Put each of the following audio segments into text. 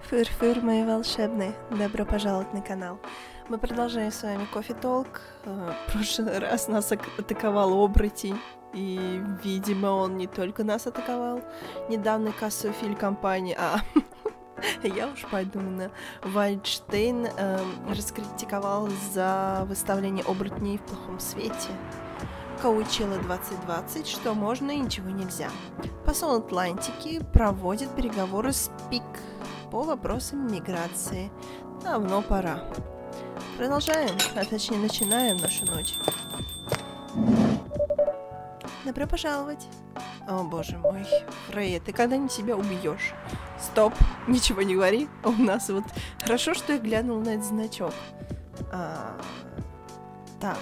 Фыр-фыр, мои волшебные, добро пожаловать на канал. Мы продолжаем с вами Кофе Толк. В прошлый раз нас атаковал оборотень, и, видимо, он не только нас атаковал. Недавно кассовый фильм компании, я уж пойду на Вайнштейн раскритиковал за выставление оборотней в плохом свете. Каучелло 2020, что можно и ничего нельзя. Посол Атлантики проводит переговоры с ПИК по вопросам миграции. Давно пора. Продолжаем, а точнее начинаем нашу ночь. Добро пожаловать. О боже мой, Фрейя, ты когда-нибудь себя убьешь? Стоп, ничего не говори. У нас вот хорошо, что я глянул на этот значок. Так.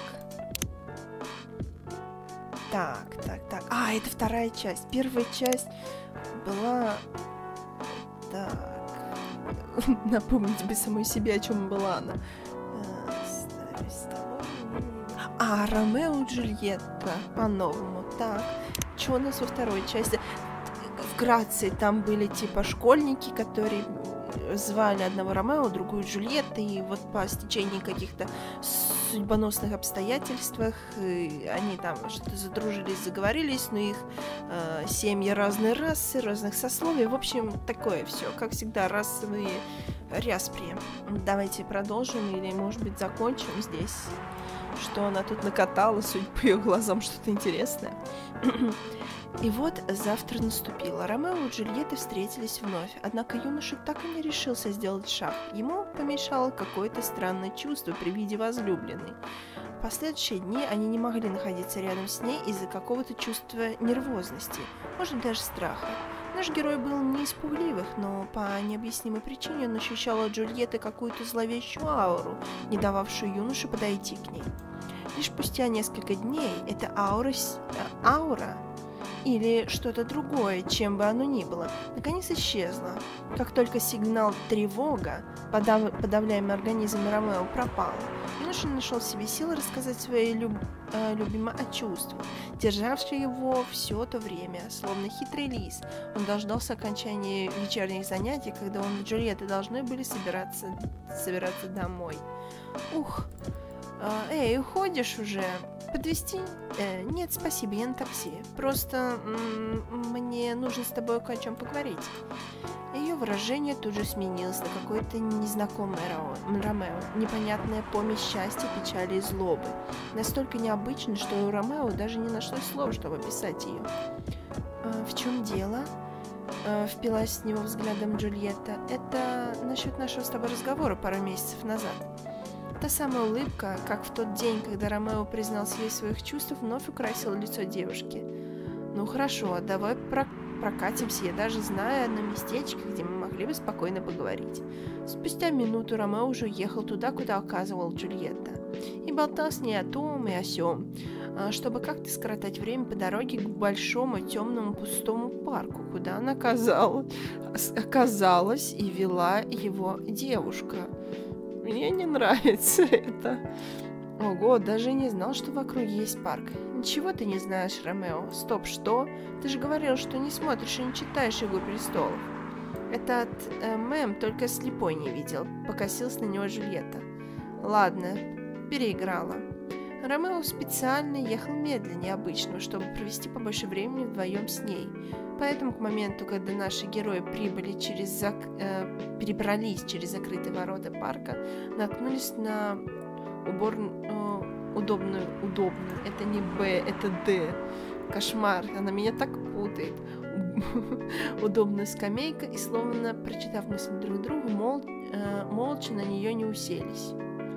Это вторая часть. Первая часть была... Так. Напомнить бы самой себе, о чем была она. Ромео и Джульетта. По-новому. Так. Что у нас во второй части? В Грации там были типа школьники, которые звали одного Ромео, другую Джульетту, и вот по стечению каких-то судьбоносных обстоятельствах они там что-то задружились, заговорились, но их семьи разной расы, разных сословий, в общем, такое все, как всегда, расовые ряспри. Давайте продолжим или, может быть, закончим здесь, что она тут накатала, судя по ее глазам, что-то интересное. И вот завтра наступило. Ромео и Джульетта встретились вновь, однако юноша так и не решился сделать шаг. Ему помешало какое-то странное чувство при виде возлюбленной. В последующие дни они не могли находиться рядом с ней из-за какого-то чувства нервозности, может даже страха. Наш герой был не из пугливых, но по необъяснимой причине он ощущал от Джульетты какую-то зловещую ауру, не дававшую юноше подойти к ней. Лишь спустя несколько дней эта аура или что-то другое, чем бы оно ни было, наконец исчезло. Как только сигнал тревога, подавляемый организм Ромео, пропал, юноша нашел в себе силы рассказать своей любимой о чувствах, державшей его все то время, словно хитрый лис. Он дождался окончания вечерних занятий, когда он и Джульетта должны были собираться домой. Эй, уходишь уже? Подвезти? Нет, спасибо, я на такси. Просто мне нужно с тобой кое о чем поговорить. Ее выражение тут же сменилось на какое-то незнакомое Ромео, непонятная помесь счастья, печали и злобы. Настолько необычно, что у Ромео даже не нашлось слов, чтобы описать ее. В чем дело? Впилась в него взглядом Джульетта. Это насчет нашего с тобой разговора пару месяцев назад. Та самая улыбка, как в тот день, когда Ромео признался ей в своих чувствах, вновь украсила лицо девушки. Ну хорошо, давай прокатимся, я даже знаю одно местечко, где мы могли бы спокойно поговорить. Спустя минуту Ромео уже ехал туда, куда указывал Джульетта, и болтал с ней о том и о сём, чтобы как-то скоротать время по дороге к большому темному пустому парку, куда она оказалась и вела его девушка. Мне не нравится это. Ого, даже не знал, что вокруг есть парк. Ничего ты не знаешь, Ромео. Стоп, что? Ты же говорил, что не смотришь и не читаешь «Игру престолов». Этот мем только слепой не видел. Покосилась на него Джульетта. Ладно, переиграла. Ромео специально ехал медленнее обычного, чтобы провести побольше времени вдвоем с ней. Поэтому к моменту, когда наши герои перебрались через закрытые ворота парка, наткнулись на удобную, это не Б, это Д. Кошмар, она меня так путает. Удобную скамейку, и словно прочитав мысли друг другу, молча на нее не уселись.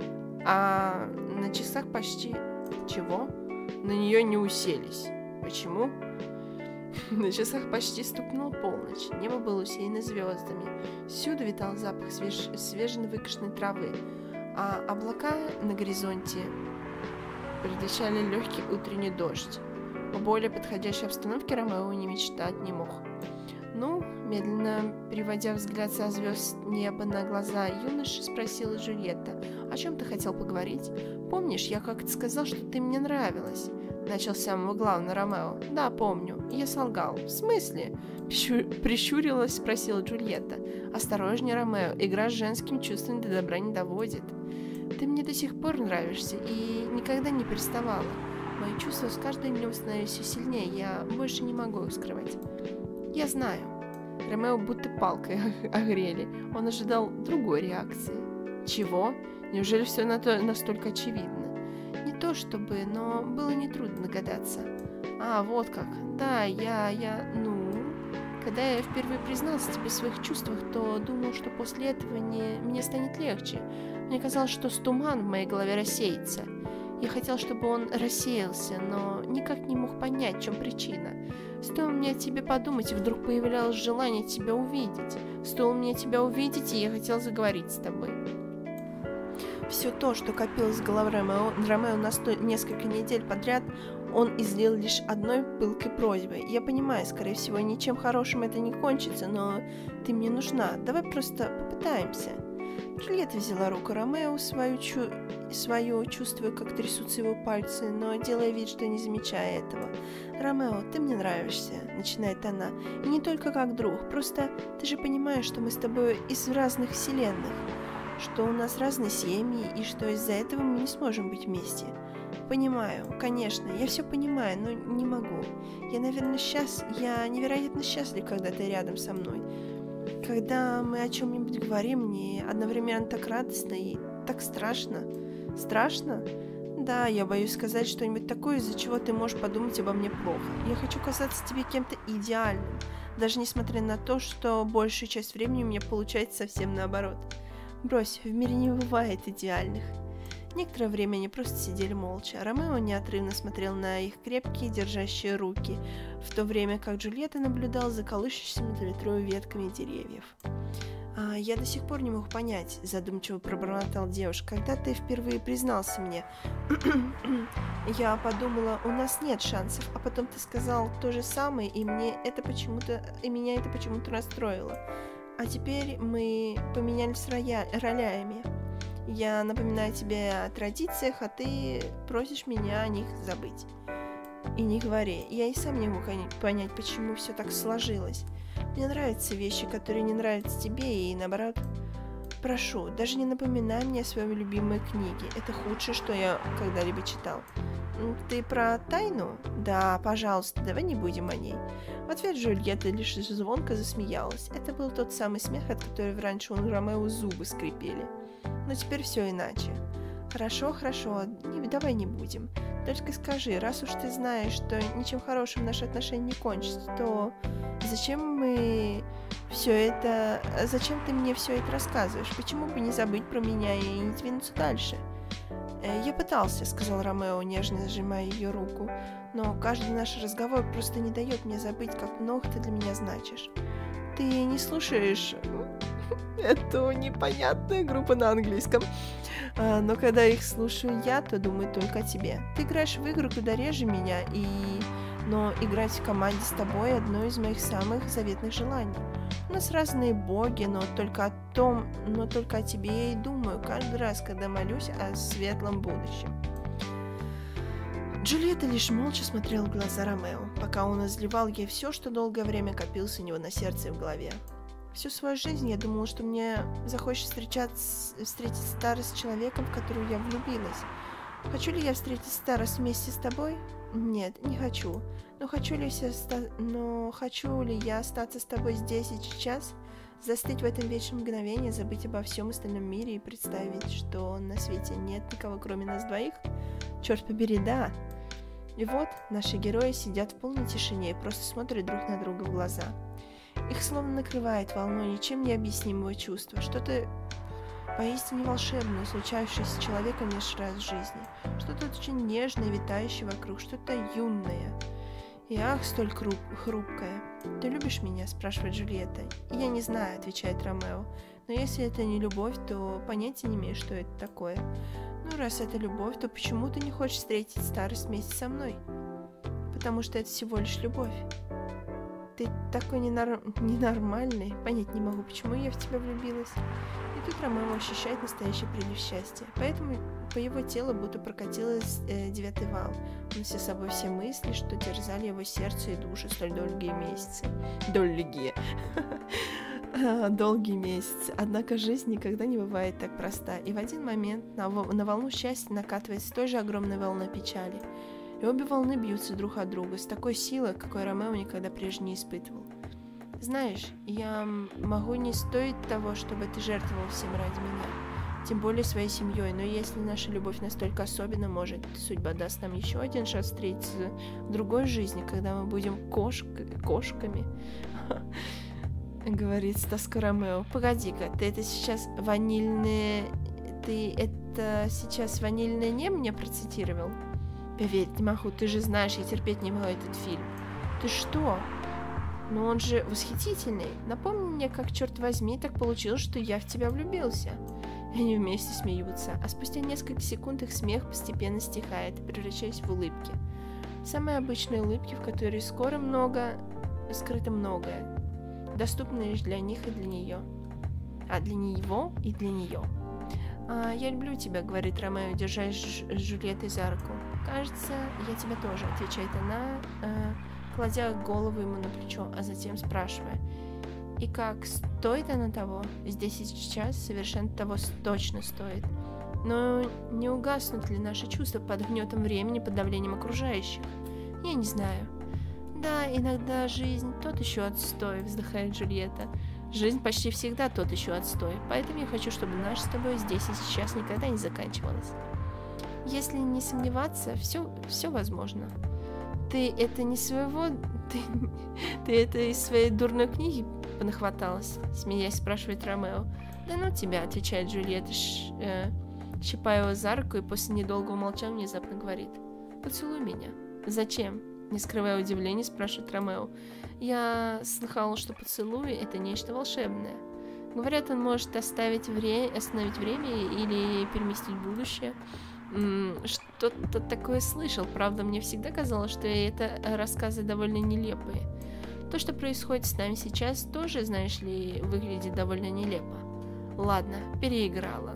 А на часах почти... Чего? На нее не уселись. Почему? На часах почти стукнула полночь. Небо было усеяно звездами. Всюду витал запах свежевыкошенной травы, а облака на горизонте предвещали легкий утренний дождь. О более подходящей обстановке Ромео не мечтать не мог. Ну, медленно переводя взгляд со звезд неба на глаза юноши, спросила Джульетта: «О чем ты хотел поговорить? Помнишь, я как-то сказал, что ты мне нравилась? начал с самого главного Ромео. Да, помню. Я солгал. В смысле? Прищурилась, спросила Джульетта. Осторожнее, Ромео. Игра с женскими чувствами до добра не доводит. Ты мне до сих пор нравишься и никогда не переставала. Мои чувства с каждым днем становятся все сильнее. Я больше не могу их скрывать. Я знаю. Ромео будто палкой огрели. Он ожидал другой реакции. Чего? Неужели все настолько очевидно? Не то чтобы, но было нетрудно догадаться. А, вот как. Да, Когда я впервые признался тебе в своих чувствах, то думал, что после этого мне станет легче. Мне казалось, что туман в моей голове рассеется. Я хотел, чтобы он рассеялся, но никак не мог понять, в чем причина. Стоило мне о тебе подумать, и вдруг появлялось желание тебя увидеть. Стоило мне тебя увидеть, и я хотел заговорить с тобой. Все то, что копилось в голове Ромео несколько недель подряд, он излил лишь одной пылкой просьбой. Я понимаю, скорее всего, ничем хорошим это не кончится, но ты мне нужна. Давай просто попытаемся. Джульетта взяла руку Ромео, свою, чувствуя, как трясутся его пальцы, но делая вид, что не замечая этого. «Ромео, ты мне нравишься», — начинает она. «И не только как друг, просто ты же понимаешь, что мы с тобой из разных вселенных, что у нас разные семьи, и что из-за этого мы не сможем быть вместе». «Понимаю, конечно, я все понимаю, но не могу. Я невероятно счастлив, когда ты рядом со мной. Когда мы о чем-нибудь говорим, мне одновременно так радостно и так страшно». «Страшно? Да, я боюсь сказать что-нибудь такое, из-за чего ты можешь подумать обо мне плохо. Я хочу казаться тебе кем-то идеальным, даже несмотря на то, что большую часть времени у меня получается совсем наоборот. Брось, в мире не бывает идеальных». Некоторое время они просто сидели молча. Ромео неотрывно смотрел на их крепкие, держащие руки, в то время как Джульетта наблюдала за колышущимися на ветру ветками деревьев. «Я до сих пор не могу понять», — задумчиво пробормотала девушка, — «когда ты впервые признался мне, я подумала, у нас нет шансов, а потом ты сказал то же самое, и меня это почему-то расстроило. А теперь мы поменялись ролями. Я напоминаю тебе о традициях, а ты просишь меня о них забыть. И не говори, я и сам не могу понять, почему все так сложилось. Мне нравятся вещи, которые не нравятся тебе, и наоборот. Прошу, даже не напоминай мне о своей любимой книге. Это худшее, что я когда-либо читал. Ты про тайну? Да, пожалуйста, давай не будем о ней». В ответ Джульетта лишь звонко засмеялась. Это был тот самый смех, от которого раньше у Ромео зубы скрипели. Но теперь все иначе. Хорошо, давай не будем. Только скажи, раз уж ты знаешь, что ничем хорошим наши отношения не кончатся, то зачем ты мне все это рассказываешь? Почему бы не забыть про меня и не двинуться дальше? «Я пытался», — сказал Ромео, нежно сжимая ее руку, «но каждый наш разговор просто не дает мне забыть, как много ты для меня значишь. Ты не слушаешь эту непонятную группу на английском, но когда их слушаю я, то думаю только о тебе. Ты играешь в игру куда реже меня, но играть в команде с тобой — одно из моих самых заветных желаний. У нас разные боги, но только о тебе я и думаю каждый раз, когда молюсь о светлом будущем». Джульетта лишь молча смотрела в глаза Ромео, пока он изливал ей все, что долгое время копилось у него на сердце и в голове. Всю свою жизнь я думала, что мне захочется встретить старость с человеком, в которого я влюбилась. Хочу ли я встретить старость вместе с тобой? Нет, не хочу. Но хочу ли я остаться с тобой здесь и сейчас? Застыть в этом вечном мгновении, забыть обо всем остальном мире и представить, что на свете нет никого, кроме нас двоих? Черт побери, да! И вот наши герои сидят в полной тишине и просто смотрят друг на друга в глаза. Их словно накрывает волной ничем не объяснимого чувства, что-то поистине волшебное, случающееся с человеком лишь раз в жизни, что-то очень нежное, витающее вокруг, что-то юное. И ах, столь хрупкое. «Ты любишь меня?» — спрашивает Джульетта. «Я не знаю», — отвечает Ромео. «Но если это не любовь, то понятия не имею, что это такое. Ну, раз это любовь, то почему ты не хочешь встретить старость вместе со мной?» «Потому что это всего лишь любовь». ты такой ненормальный. Понять не могу, почему я в тебя влюбилась. И тут Ромео ощущает настоящий прилив счастья. Поэтому по его телу будто прокатилась 9-й вал. Он все собой все мысли, что терзали его сердце и душу столь долгие месяцы. Долгие месяцы. Однако жизнь никогда не бывает так проста. И в один момент на волну счастья накатывается той же огромной волной печали. И обе волны бьются друг от друга с такой силой, какой Ромео никогда прежде не испытывал. Знаешь, я могу не стоить того, чтобы ты жертвовал всем ради меня, тем более своей семьей, но если наша любовь настолько особенна, может, судьба даст нам еще один шанс встретиться в другой жизни, когда мы будем кошками, говорит с тоской Ромео. Погоди-ка, ты это сейчас ванильное не мне процитировал? Поверь, не могу, ты же знаешь, я терпеть не могу этот фильм. Ты что? Но он же восхитительный. Напомни мне, как, черт возьми, так получилось, что я в тебя влюбился. И они вместе смеются, а спустя несколько секунд их смех постепенно стихает, превращаясь в улыбки. Самые обычные улыбки, в которых скрыто многое, доступные лишь для них и для нее. А для него и для нее. «Я люблю тебя», — говорит Ромео, держась с Джульеттой за руку. «Кажется, я тебя тоже», — отвечает она, кладя голову ему на плечо, а затем спрашивая: «И как, стоит она того? Здесь и сейчас совершенно того точно стоит. Но не угаснут ли наши чувства под гнетом времени, под давлением окружающих? Я не знаю». «Да, иногда жизнь тот еще отстой», — вздыхает Джульетта. «Жизнь почти всегда тот еще отстой, поэтому я хочу, чтобы наш с тобой здесь и сейчас никогда не заканчивалось. Если не сомневаться, все возможно. Ты это не своего... Ты это из своей дурной книги понахваталась?» Смеясь, спрашивает Ромео. «Да ну тебя», — отвечает Джульетта, щипая его за руку, и после недолгого молчания внезапно говорит: «Поцелуй меня». «Зачем?» — не скрывая удивления, спрашивает Ромео. «Я слыхала, что поцелуй — это нечто волшебное. Говорят, он может остановить время или переместить будущее. Что-то такое слышал. Правда, мне всегда казалось, что это рассказы довольно нелепые. То, что происходит с нами сейчас, тоже, знаешь ли, выглядит довольно нелепо. Ладно, переиграла.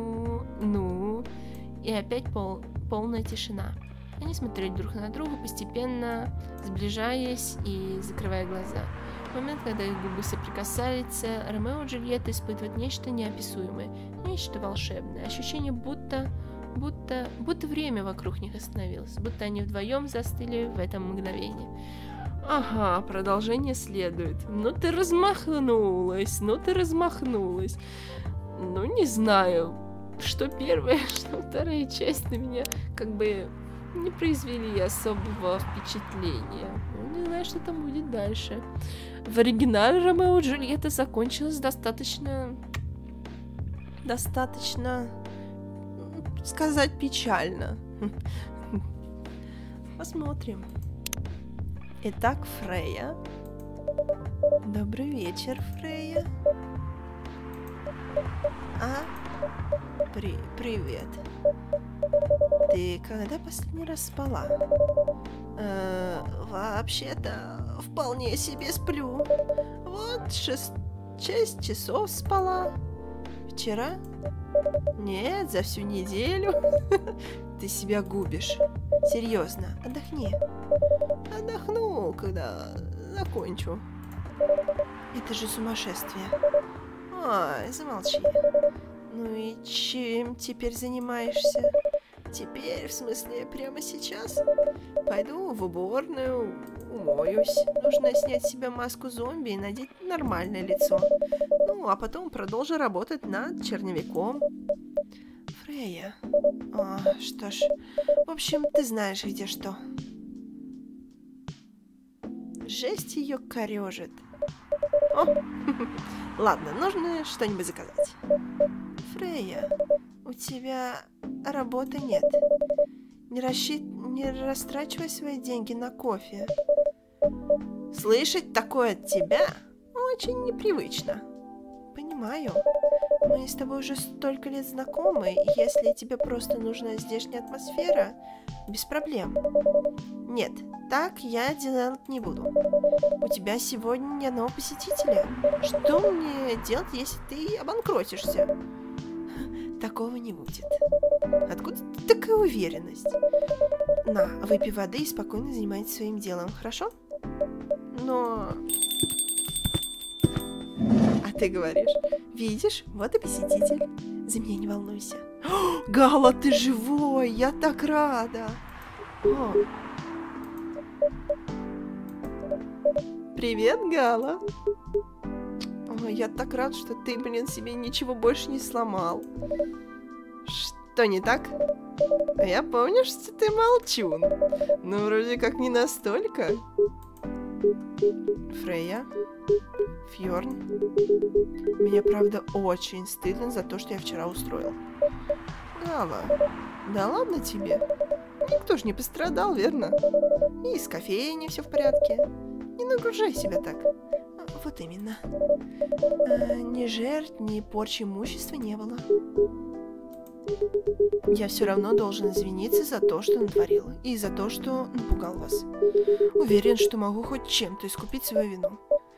Ну. И опять полная тишина. Они смотрели друг на друга, постепенно сближаясь и закрывая глаза. В момент, когда их губы соприкасаются, Ромео и Джульетта испытывают нечто неописуемое, нечто волшебное. Ощущение, будто время вокруг них остановилось, будто они вдвоем застыли в этом мгновении. Ага, продолжение следует. Ну ты размахнулась. Ну, не знаю, что первая, что вторая часть на меня как бы не произвели особого впечатления. Не знаю, что там будет дальше. В оригинале Ромео и Джульетта закончилась достаточно сказать печально. Посмотрим. Итак, Фрейя. Добрый вечер, Фрейя. Привет. Ты когда последний раз спала? Вообще-то, вполне себе сплю. Вот 6 часов спала. Вчера? Нет, за всю неделю. Ты себя губишь. Серьезно, отдохни. Отдохну, когда закончу. Это же сумасшествие. Ой, замолчи. Ну и чем теперь занимаешься? Теперь, в смысле, прямо сейчас? Пойду в уборную, умоюсь. Нужно снять с себя маску зомби и надеть нормальное лицо. Ну, а потом продолжу работать над черновиком. Фрейя. Что ж, в общем, ты знаешь, где что. Жесть ее корежит. Ладно, нужно что-нибудь заказать. Фрейя, у тебя работы нет. Не растрачивай свои деньги на кофе. Слышать такое от тебя очень непривычно. Понимаю. Мы с тобой уже столько лет знакомы, и если тебе просто нужна здешняя атмосфера, Без проблем. Нет, так я делать не буду. У тебя сегодня ни одного посетителя. Что мне делать, если ты обанкротишься? Такого не будет. Откуда такая уверенность? На, выпей воды и спокойно занимайся своим делом, хорошо? Но... А ты говоришь, видишь, вот и посетитель. За меня не волнуйся. О, Гала, ты живой! Я так рада! О. Привет, Гала! О, я так рад, что ты, блин, себе ничего больше не сломал. Что не так? А я помню, что ты молчун. Ну, вроде как не настолько. Фрейя? Фьорн? Мне, правда, очень стыдно за то, что я вчера устроил. Гала, да ладно тебе. Никто ж не пострадал, верно? И с кофейней все в порядке. Не нагружай себя так. Вот именно. Ни жертв, ни порчи имущества не было. Я все равно должен извиниться за то, что натворил. И за то, что напугал вас. Уверен, что могу хоть чем-то искупить свою вину.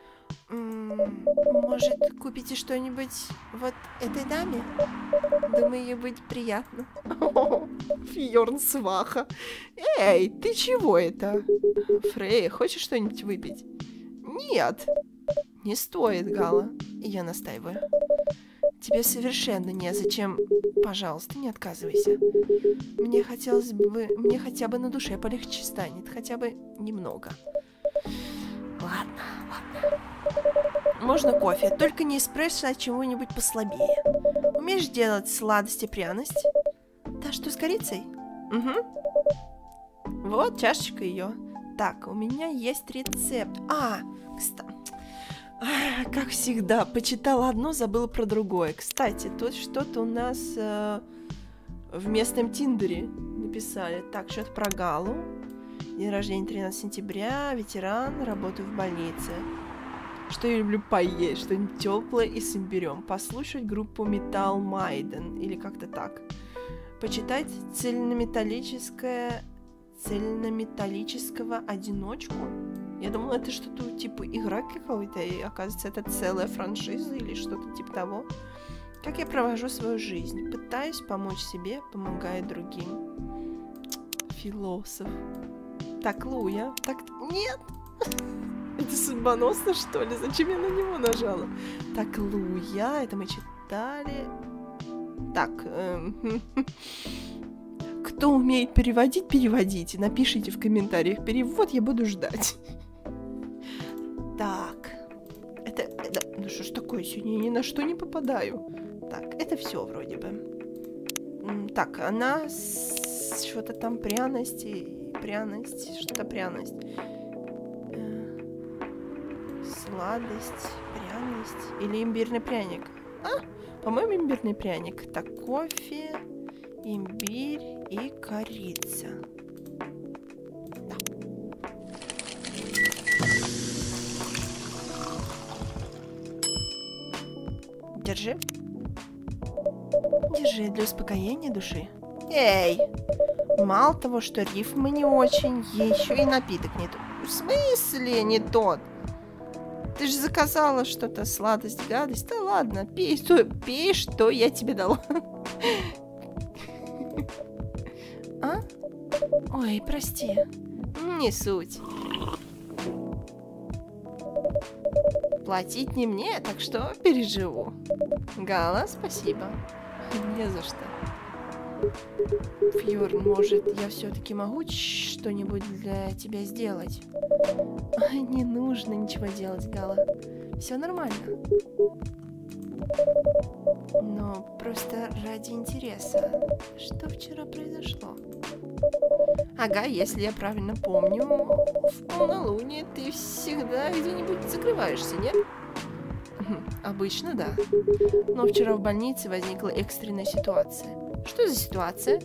Может, купите что-нибудь вот этой даме? Думаю, ей будет приятно. Фьорн сваха. Эй, ты чего это? Фрейя, хочешь что-нибудь выпить? Нет. Не стоит, Гала. Я настаиваю. Тебе совершенно незачем. Пожалуйста, не отказывайся. Мне хотелось бы... Мне хотя бы на душе полегче станет. Хотя бы немного. Ладно, ладно. Можно кофе, только не эспрессо, а чего-нибудь послабее. Умеешь делать сладость и пряность? Да, что с корицей? Угу. Вот чашечка ее. Так, у меня есть рецепт. Кстати. Как всегда, почитала одно, забыла про другое. Кстати, тут что-то у нас в местном Тиндере написали. Так, что-то про Галу. День рождения 13 сентября, ветеран, работаю в больнице. Что я люблю поесть, что-нибудь теплое и с имбирем. Послушать группу Metal Maiden, или как-то так. Почитать цельнометаллического одиночку. Я думала, это что-то типа игра какой-то, и оказывается, это целая франшиза или что-то типа того. Как я провожу свою жизнь? Пытаюсь помочь себе, помогая другим. Философ. Так, Луя. Так, нет! Это судьбоносно, что ли? Зачем я на него нажала? Так, Луя, это мы читали. Так, кто умеет переводить, переводите. Напишите в комментариях перевод, я буду ждать. Так. Ну что ж такое, сегодня я ни на что не попадаю. Так, это все вроде бы. Так, она что-то там пряность, что-то пряность. Сладость, пряность или имбирный пряник. По-моему, имбирный пряник. Так, кофе, имбирь и корица. Да. Держи. Держи для успокоения души. Эй! Мало того, что рифмы не очень, еще и напиток не тот. В смысле не тот? Ты же заказала что-то, сладость, гадость. Да ладно, пей, что я тебе дала. А? Ой, прости. Не суть. Платить не мне, так что переживу. Гала, спасибо. Не за что. Фьорн, может, я все-таки могу что-нибудь для тебя сделать? Не нужно ничего делать, Гала. Все нормально. Но просто ради интереса. Что вчера произошло? Ага, если я правильно помню, в полнолуние ты всегда где-нибудь закрываешься, нет? Обычно, да. Но вчера в больнице возникла экстренная ситуация. Что за ситуация?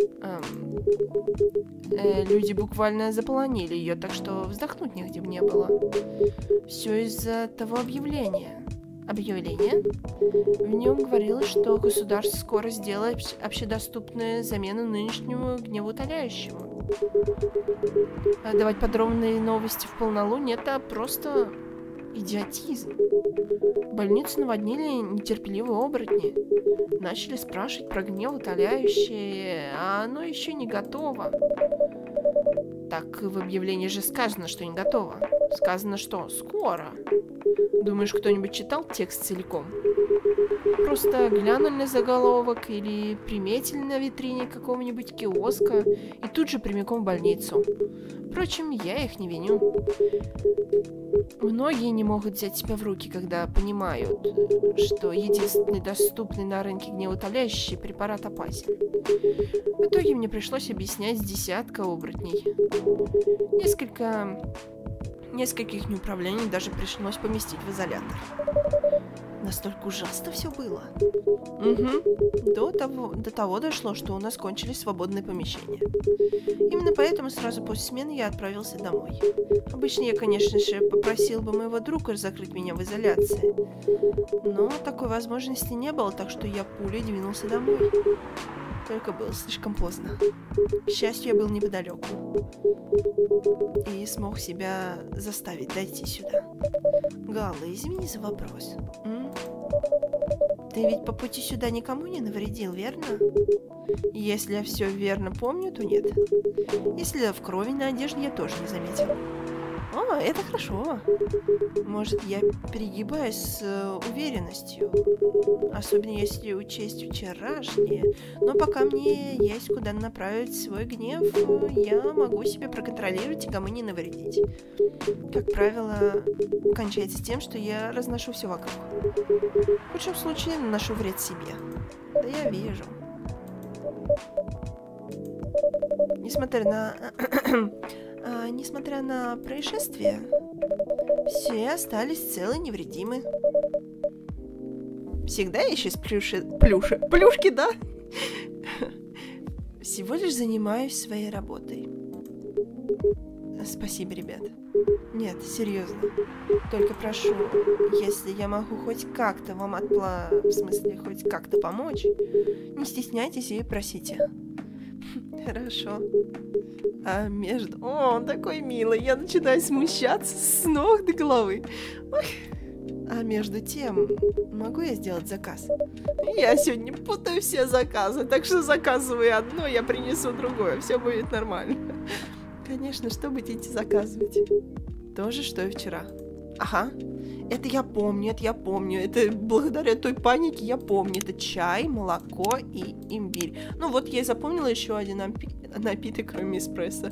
Люди буквально заполонили ее, так что вздохнуть нигде не было. Все из-за того объявления. Объявление? В нем говорилось, что государство скоро сделает общедоступную замену нынешнему гневоутоляющему. А давать подробные новости в полнолуние — это просто идиотизм. Больницу наводнили нетерпеливые оборотни. Начали спрашивать про гневоутоляющее, а оно еще не готово. Так в объявлении же сказано, что не готово. Сказано, что скоро. Думаешь, кто-нибудь читал текст целиком? Просто глянули на заголовок или приметили на витрине какого-нибудь киоска и тут же прямиком в больницу. Впрочем, я их не виню. Многие не могут взять себя в руки, когда понимают, что единственный доступный на рынке гневоутоляющий препарат опасен. В итоге мне пришлось объяснять с десятка оборотней. Нескольких неуправлений даже пришлось поместить в изолятор. Настолько ужасно все было. Угу. До того дошло, что у нас кончились свободные помещения. Именно поэтому сразу после смены я отправился домой. Обычно я, конечно же, попросил бы моего друга закрыть меня в изоляции. Но такой возможности не было, так что я пулей двинулся домой. Только было слишком поздно. К счастью, я был неподалеку. И смог себя заставить дойти сюда. Галла, извини за вопрос. Ты ведь по пути сюда никому не навредил, верно? Если я все верно помню, то нет. И следов крови на одежде я тоже не заметил. О, это хорошо. Может, я перегибаюсь с уверенностью. Особенно если учесть вчерашнее. Но пока мне есть куда направить свой гнев, я могу себя проконтролировать и кому не навредить. Как правило, кончается тем, что я разношу все вокруг. В худшем случае наношу вред себе. Да я вижу. Несмотря на происшествие, все остались целы и невредимы. Всегда ищешь плюшки, да? Всего лишь занимаюсь своей работой. Спасибо, ребят. Нет, серьезно. Только прошу, если я могу хоть как-то вам хоть как-то помочь, не стесняйтесь и просите. Хорошо. О, он такой милый. Я начинаю смущаться с ног до головы. Ой. А между тем, могу я сделать заказ? Я сегодня путаю все заказы, так что заказывай одно, я принесу другое. Все будет нормально. Конечно, что будете заказывать? То же, что и вчера. Ага. Это я помню. Это благодаря той панике я помню. Это чай, молоко и имбирь. Ну вот я и запомнила еще один напиток, кроме эспрессо.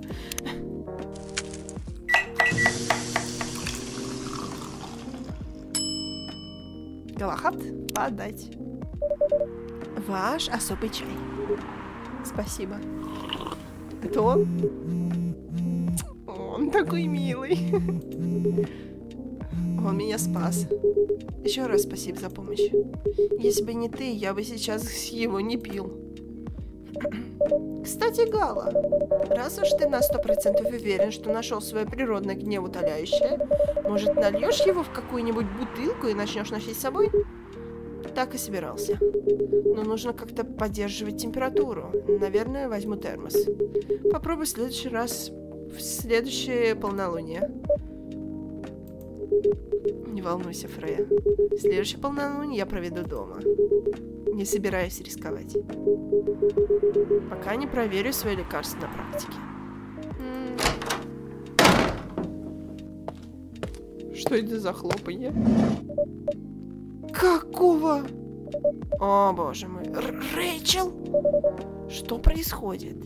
Галахад, подать. Ваш особый чай. Спасибо. Это он? Он такой милый. Он меня спас. Еще раз спасибо за помощь. Если бы не ты, я бы сейчас его не пил. Кстати, Гала, раз уж ты на 100% уверен, что нашел свое природное гневоутоляющее, может, нальешь его в какую-нибудь бутылку и начнешь носить с собой? Так и собирался. Но нужно как-то поддерживать температуру. Наверное, возьму термос. Попробуй в следующий раз, в следующее полнолуние. Не волнуйся, Фрея. Следующее полнолуние я проведу дома. Не собираюсь рисковать. Пока не проверю свои лекарства на практике. Что это за хлопанье? Какого? О, боже мой. Рэйчел? Что происходит?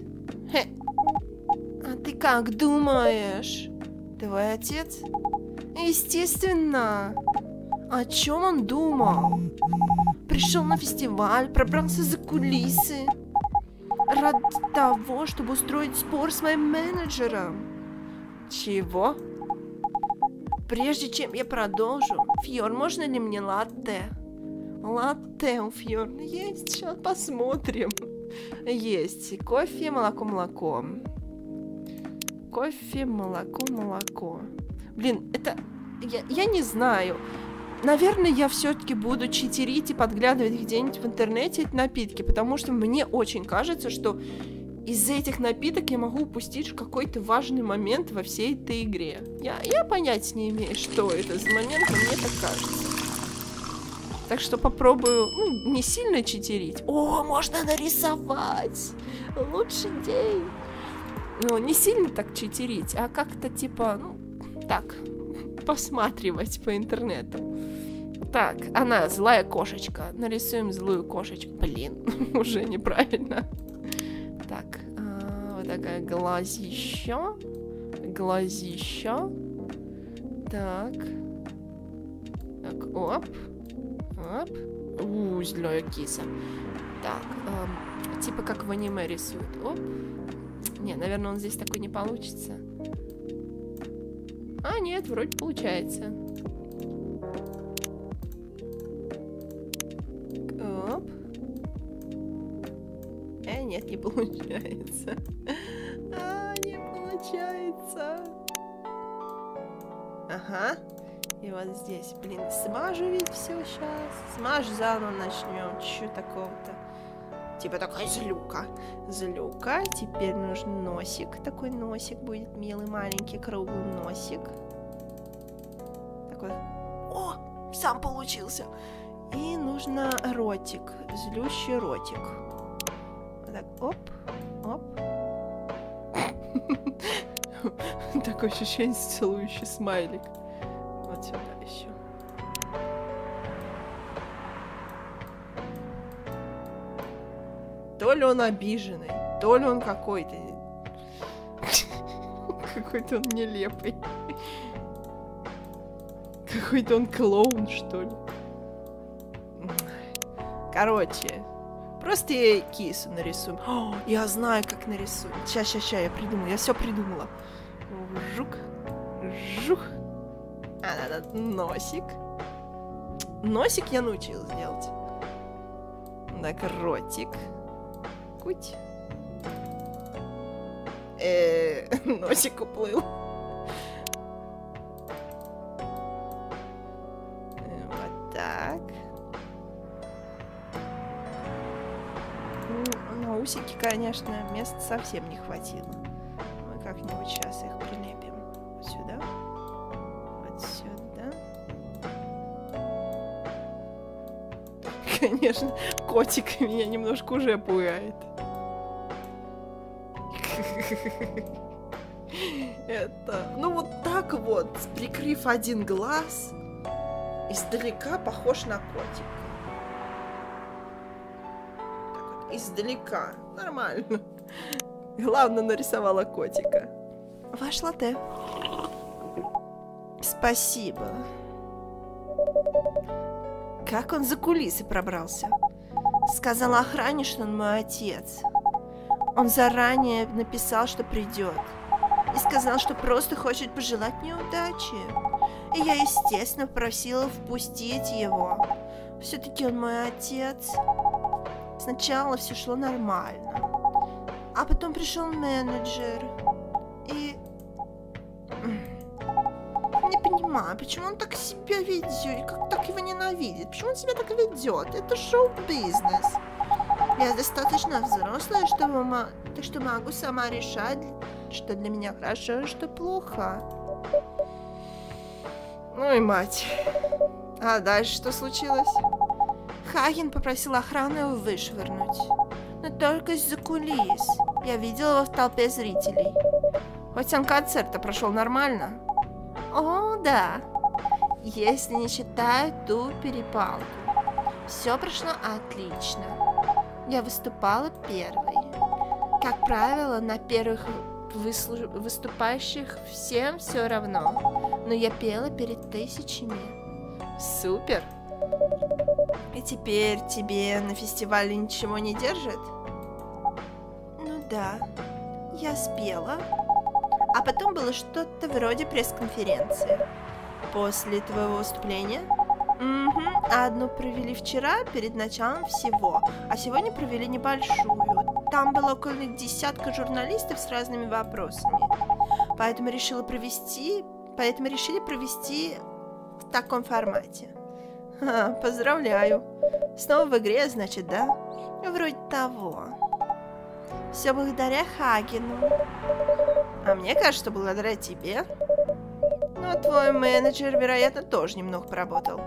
А ты как думаешь? Твой отец? Естественно. О чем он думал? Пришел на фестиваль, пробрался за кулисы. Ради того, чтобы устроить спор с моим менеджером. Чего? Прежде чем я продолжу, Фьор, можно ли мне латте? Латте у Фьорна есть? Сейчас посмотрим. Есть. Кофе, молоко, молоко. Кофе, молоко, молоко. Блин, это... Я не знаю. Наверное, я все-таки буду читерить и подглядывать где-нибудь в интернете эти напитки, потому что мне очень кажется, что из-за этих напиток я могу упустить какой-то важный момент во всей этой игре. Я понятия не имею, что это за момент, но мне так кажется. Так что попробую, ну, не сильно читерить. О, можно нарисовать! Лучший день! Ну, не сильно так читерить, а как-то типа, ну, так, посматривать по интернету. Так, она злая кошечка. Нарисуем злую кошечку. Блин, уже неправильно. Так, вот такая глазища. Глазища. Так. Так, оп. Оп. Злая киса. Так, типа как в аниме рисуют. Оп. Не, наверное, он здесь такой не получится. А, нет, вроде получается. Оп. Нет, не получается. Не получается. Ага. И вот здесь, блин, смажу ведь все сейчас. Смажь заново начнем. Чё такого-то? Типа такая злюка. Злюка. Теперь нужен носик. Такой носик будет милый, маленький, круглый носик. Такой. О, сам получился. И нужно ротик. Злющий ротик. Вот так, оп, оп. Такое ощущение, целующий смайлик. Вот сюда еще. То ли он обиженный, то ли он какой-то. Какой-то он нелепый. Какой-то он клоун, что ли. Короче, просто я кису нарисую. О, я знаю, как нарисую. Сейчас, я придумала. Я все придумала. Жук. Жух. Надо носик. Носик я научилась делать. Так, ротик. Куть. Носик уплыл. Вот так. На усики, конечно, места совсем не хватило. Мы как-нибудь сейчас их прилепим. Вот сюда. Вот сюда. Конечно, котик меня немножко уже пугает. Это... Ну вот так вот, прикрыв один глаз, издалека похож на котика. Так вот, издалека. Нормально. Главное, нарисовала котика. Ваш латте. Спасибо. Как он за кулисы пробрался? Сказал охране, что он мой отец. Он заранее написал, что придет. И сказал, что просто хочет пожелать мне удачи. И я, естественно, просила впустить его. Все-таки он мой отец. Сначала все шло нормально. А потом пришел менеджер. И... Не понимаю, почему он так себя ведет, как так его ненавидит. Почему он себя так ведет? Это шоу-бизнес. Я достаточно взрослая, что могу сама решать, что для меня хорошо, а что плохо. Ну и мать. А дальше что случилось? Хаген попросил охрану его вышвырнуть. Но только из-за кулис. Я видела его в толпе зрителей. Хоть сам концерт-то прошел нормально. О, да. Если не считать ту перепалку. Все прошло отлично. Я выступала первой. Как правило, на первых выступающих всем все равно. Но я пела перед тысячами. Супер! И теперь тебе на фестивале ничего не держит? Ну да, я спела. А потом было что-то вроде пресс-конференции. После твоего выступления? Угу. А одну провели вчера, перед началом всего. А сегодня провели небольшую. Там было около десятка журналистов с разными вопросами. Поэтому решили провести в таком формате. Поздравляю. Снова в игре, значит, да? Вроде того. Все благодаря Хагену. А мне кажется, что благодаря тебе. Но твой менеджер, вероятно, тоже немного поработал.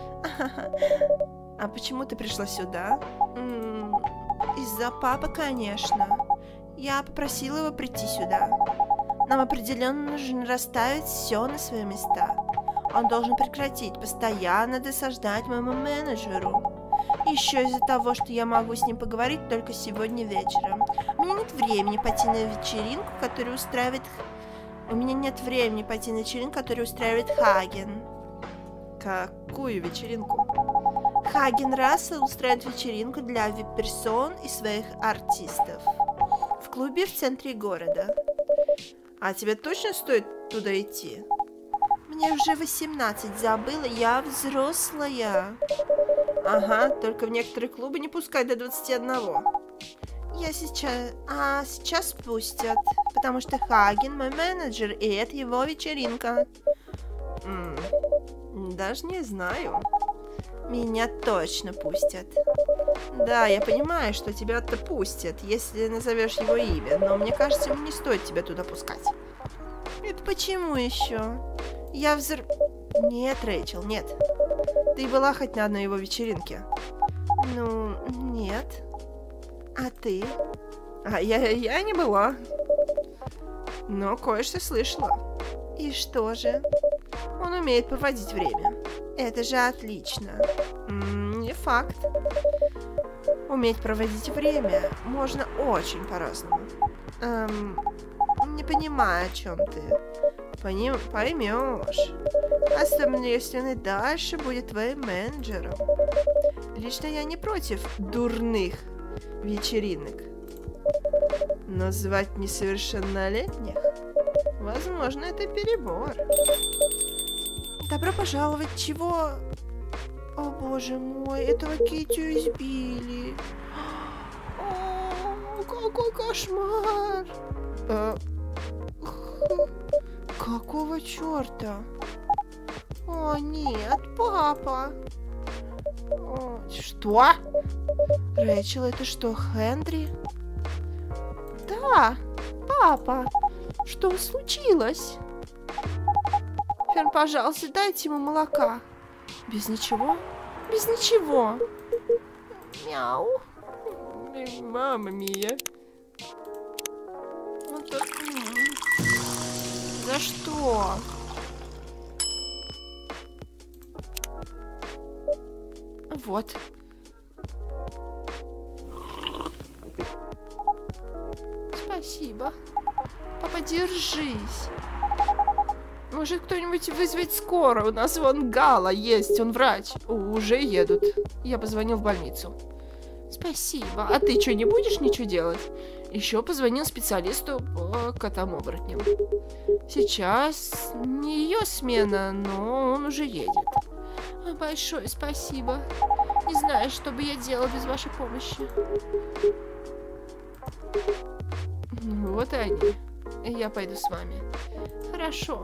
А почему ты пришла сюда? Из-за папы, конечно. Я попросила его прийти сюда. Нам определенно нужно расставить все на свои места. Он должен прекратить постоянно досаждать моему менеджеру. Еще из-за того, что я могу с ним поговорить только сегодня вечером. У меня нет времени пойти на вечеринку, которую устраивает... У меня нет времени пойти на вечеринку, которую устраивает Хаген. Какую вечеринку? Хаген Рассел устраивает вечеринку для вип-персон и своих артистов. В клубе в центре города. А тебе точно стоит туда идти? Мне уже 18, забыла, я взрослая. Ага, только в некоторые клубы не пускают до 21. Я сейчас... сейчас пустят, потому что Хаген мой менеджер, и это его вечеринка. Даже не знаю. Меня точно пустят. Да, я понимаю, что тебя-то пустят, если назовешь его имя, но мне кажется, ему не стоит тебя туда пускать. Это почему еще? Нет, Рэйчел, нет. Ты была хоть на одной его вечеринке? Ну, нет. А ты? Я не была. Но кое-что слышала. И что же? Он умеет проводить время. Это же отлично. Не факт. Уметь проводить время можно очень по-разному. Не понимаю, о чем ты. Поймешь. Особенно, если он и дальше будет твоим менеджером. Лично я не против дурных вечеринок. Но звать несовершеннолетних? Возможно, это перебор. Добро пожаловать, чего? О, боже мой, этого Китю избили. О, какой кошмар! Какого черта? О, нет, папа. Что? Рэйчел, это что, Хенри? Да, папа. Что случилось? Ферн, пожалуйста, дайте ему молока. Без ничего? Без ничего. Мяу. Мама мия. Вот так. За что? Вот. Спасибо. Папа, держись. Может, кто-нибудь вызвать скорую? У нас вон Гала есть, он врач. Уже едут. Я позвонил в больницу. Спасибо. А ты что, не будешь ничего делать? Еще позвонил специалисту по котам-оборотням. Сейчас не ее смена, но он уже едет. Большое спасибо. Не знаю, что бы я делала без вашей помощи. Вот и они. Я пойду с вами. Хорошо.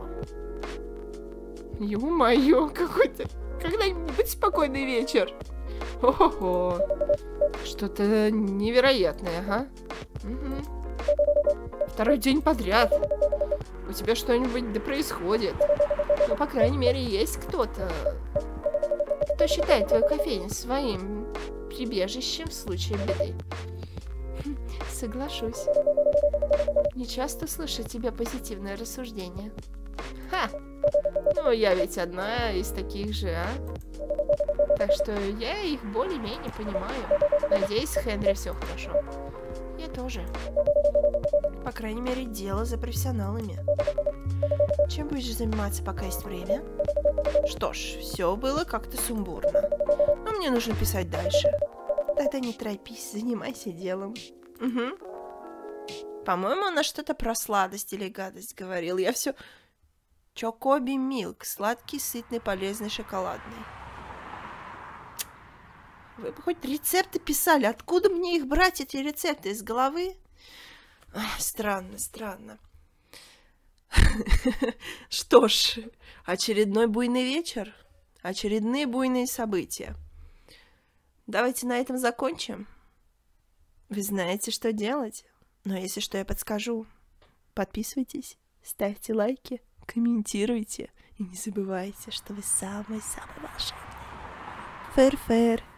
Ё-моё, какой-то... Когда-нибудь спокойный вечер. О-хо-хо. Что-то невероятное, ага. Угу. Второй день подряд. У тебя что-нибудь да происходит. Ну, по крайней мере, есть кто-то, кто считает твою кофейню своим прибежищем в случае беды. Соглашусь. Не часто слышу от тебя позитивное рассуждение. Ха! Ну, я ведь одна из таких же, а? Так что я их более-менее понимаю. Надеюсь, с Хенри все хорошо. Я тоже. По крайней мере, дело за профессионалами. Чем будешь заниматься, пока есть время? Что ж, все было как-то сумбурно. Но мне нужно писать дальше. Тогда не торопись, занимайся делом. Угу. По-моему, она что-то про сладость или гадость говорил. Я все... Чокоби Милк. Сладкий, сытный, полезный, шоколадный. Вы бы хоть рецепты писали. Откуда мне их брать, эти рецепты? Из головы? Ах, странно, странно. Что ж, очередной буйный вечер. Очередные буйные события. Давайте на этом закончим. Вы знаете, что делать. Но если что, я подскажу. Подписывайтесь, ставьте лайки, комментируйте. И не забывайте, что вы самый-самый волшебный. Фэр-фэр.